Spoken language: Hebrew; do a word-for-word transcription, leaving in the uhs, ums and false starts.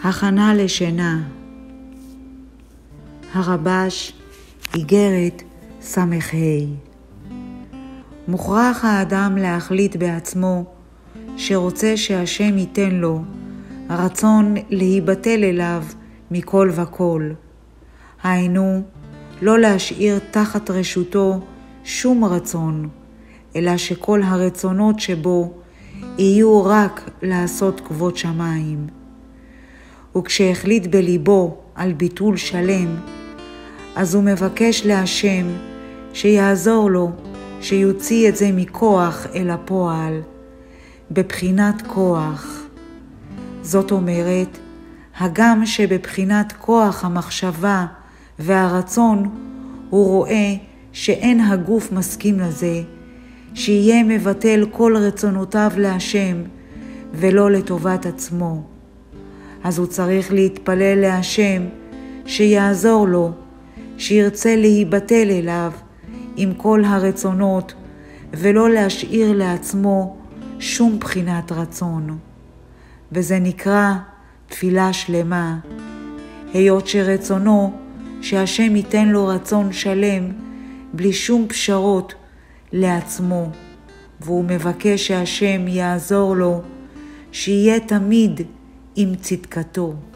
הכנה לשינה. הרבש, איגרת סמך ה'. מוכרח האדם להחליט בעצמו שרוצה שהשם ייתן לו רצון להיבטל אליו מכל וכל. היינו, לא להשאיר תחת רשותו שום רצון, אלא שכל הרצונות שבו יהיו רק לעשות כבוד שמיים. וכשהחליט בליבו על ביטול שלם, אז הוא מבקש להשם שיעזור לו שיוציא את זה מכוח אל הפועל, בבחינת כוח. זאת אומרת, הגם שבבחינת כוח המחשבה והרצון הוא רואה שאין הגוף מסכים לזה, שיהיה מבטל כל רצונותיו להשם ולא לטובת עצמו. אז הוא צריך להתפלל להשם שיעזור לו, שירצה להיבטל אליו עם כל הרצונות ולא להשאיר לעצמו שום בחינת רצון. וזה נקרא תפילה שלמה, היות שרצונו שהשם ייתן לו רצון שלם בלי שום פשרות לעצמו, והוא מבקש שהשם יעזור לו שיהיה תמיד עם צדקתו.